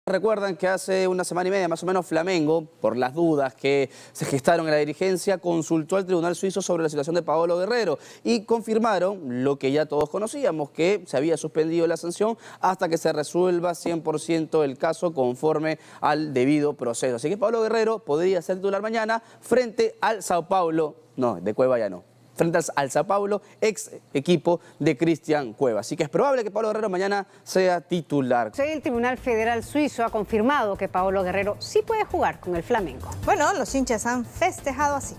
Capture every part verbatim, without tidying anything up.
Recuerdan que hace una semana y media más o menos Flamengo, por las dudas que se gestaron en la dirigencia, consultó al Tribunal Suizo sobre la situación de Paolo Guerrero y confirmaron lo que ya todos conocíamos, que se había suspendido la sanción hasta que se resuelva cien por ciento el caso conforme al debido proceso. Así que Paolo Guerrero podría ser titular mañana frente al Sao Paulo, no, de Cueva ya no. frente al Sao Paulo, ex equipo de Cristian Cueva. Así que es probable que Paolo Guerrero mañana sea titular. El Tribunal Federal Suizo ha confirmado que Paolo Guerrero sí puede jugar con el Flamengo. Bueno, los hinchas han festejado así.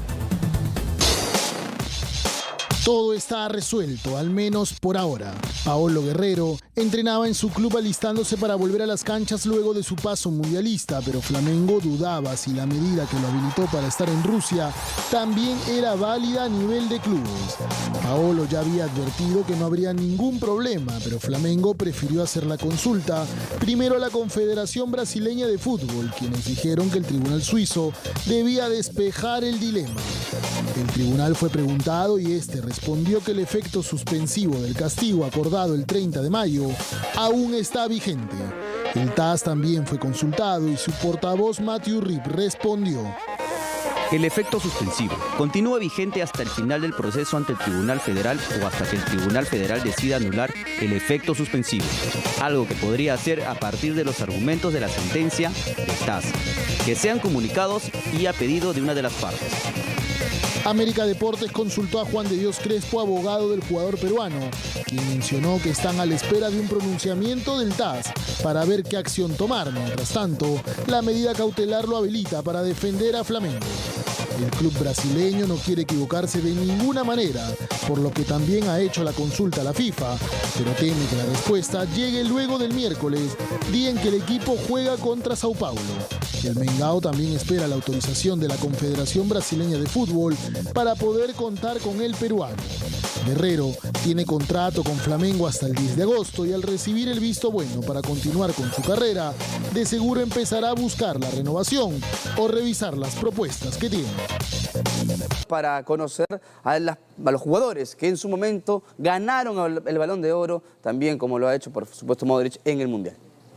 Todo está resuelto, al menos por ahora. Paolo Guerrero entrenaba en su club alistándose para volver a las canchas luego de su paso mundialista, pero Flamengo dudaba si la medida que lo habilitó para estar en Rusia también era válida a nivel de clubes. Paolo ya había advertido que no habría ningún problema, pero Flamengo prefirió hacer la consulta primero a la Confederación Brasileña de Fútbol, quienes dijeron que el Tribunal Suizo debía despejar el dilema. El tribunal fue preguntado y este respondió que el efecto suspensivo del castigo acordado el treinta de mayo aún está vigente. El T A S también fue consultado y su portavoz Matthew Rip respondió: el efecto suspensivo continúa vigente hasta el final del proceso ante el Tribunal Federal o hasta que el Tribunal Federal decida anular el efecto suspensivo, algo que podría hacer a partir de los argumentos de la sentencia del T A S, que sean comunicados y a pedido de una de las partes. América Deportes consultó a Juan de Dios Crespo, abogado del jugador peruano, quien mencionó que están a la espera de un pronunciamiento del T A S para ver qué acción tomar. Mientras tanto, la medida cautelar lo habilita para defender a Flamengo. El club brasileño no quiere equivocarse de ninguna manera, por lo que también ha hecho la consulta a la FIFA, pero teme que la respuesta llegue luego del miércoles, día en que el equipo juega contra Sao Paulo. El Mengao también espera la autorización de la Confederación Brasileña de Fútbol para poder contar con el peruano. Guerrero tiene contrato con Flamengo hasta el diez de agosto y al recibir el visto bueno para continuar con su carrera, de seguro empezará a buscar la renovación o revisar las propuestas que tiene. Para conocer a, las, a los jugadores que en su momento ganaron el, el Balón de Oro, también como lo ha hecho por supuesto Modric en el Mundial.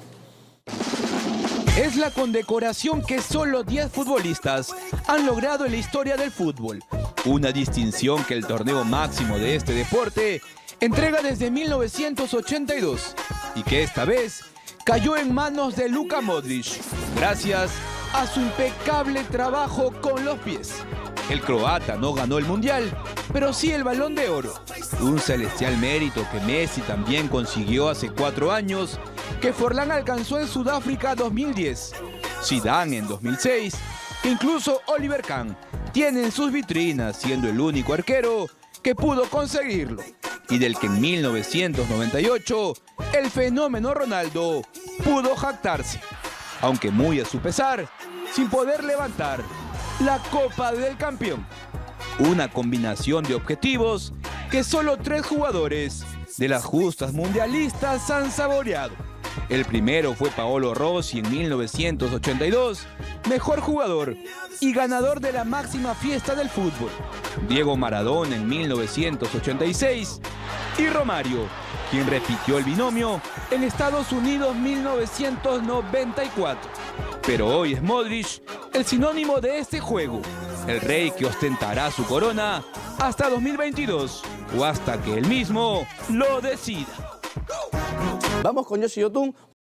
Es la condecoración que solo diez futbolistas han logrado en la historia del fútbol. Una distinción que el torneo máximo de este deporte entrega desde mil novecientos ochenta y dos y que esta vez cayó en manos de Luka Modric, gracias a su impecable trabajo con los pies. El croata no ganó el Mundial, pero sí el Balón de Oro, un celestial mérito que Messi también consiguió hace cuatro años, que Forlán alcanzó en Sudáfrica dos mil diez, Zidane en dos mil seis, e incluso Oliver Kahn tiene en sus vitrinas, siendo el único arquero que pudo conseguirlo, y del que en mil novecientos noventa y ocho el fenómeno Ronaldo pudo jactarse, aunque muy a su pesar, sin poder levantar la Copa del Campeón. Una combinación de objetivos que solo tres jugadores de las justas mundialistas han saboreado. El primero fue Paolo Rossi en mil novecientos ochenta y dos, mejor jugador y ganador de la máxima fiesta del fútbol. Diego Maradona en mil novecientos ochenta y seis y Romario, quien repitió el binomio en Estados Unidos mil novecientos noventa y cuatro. Pero hoy es Modric el sinónimo de este juego, el rey que ostentará su corona hasta dos mil veintidós o hasta que él mismo lo decida. Vamos con Yoshi Yotun.